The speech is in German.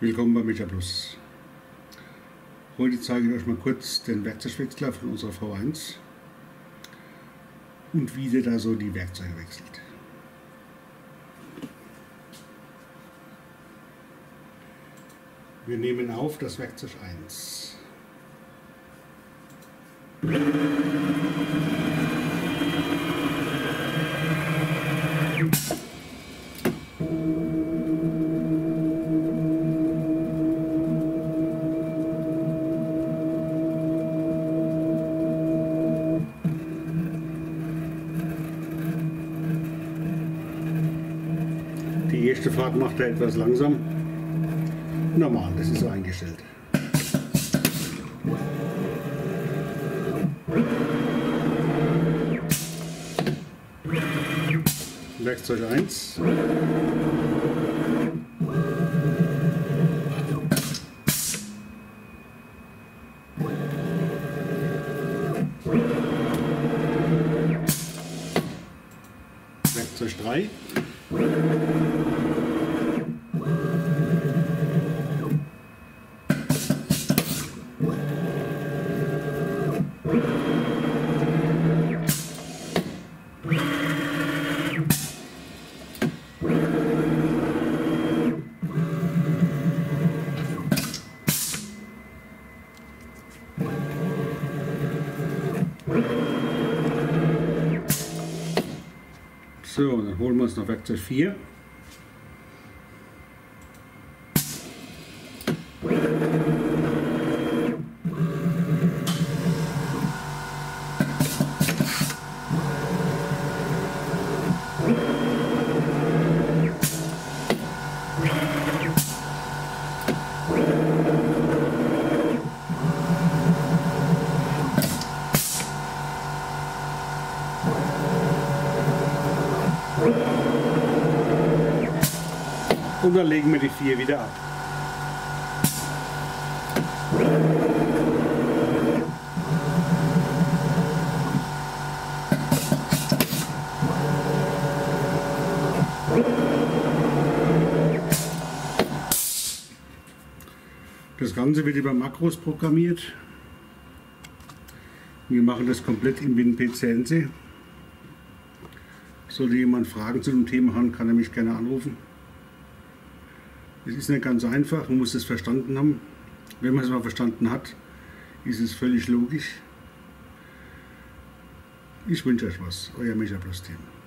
Willkommen bei MechaPlus. Heute zeige ich euch mal kurz den Werkzeugwechsler von unserer V1 und wie der da so die Werkzeuge wechselt. Wir nehmen auf das Werkzeug 1. Die erste Fahrt macht er etwas langsam. Normal, das ist so eingestellt. Werkzeug 1. Werkzeug 3. So, dann holen wir uns noch Werkzeug 4. Und dann legen wir die 4 wieder ab. Das Ganze wird über Makros programmiert. Wir machen das komplett im WinPCNC. Sollte jemand Fragen zu dem Thema haben, kann er mich gerne anrufen. Es ist nicht ganz einfach, man muss es verstanden haben. Wenn man es mal verstanden hat, ist es völlig logisch. Ich wünsche euch was, euer MechaPlus-Team.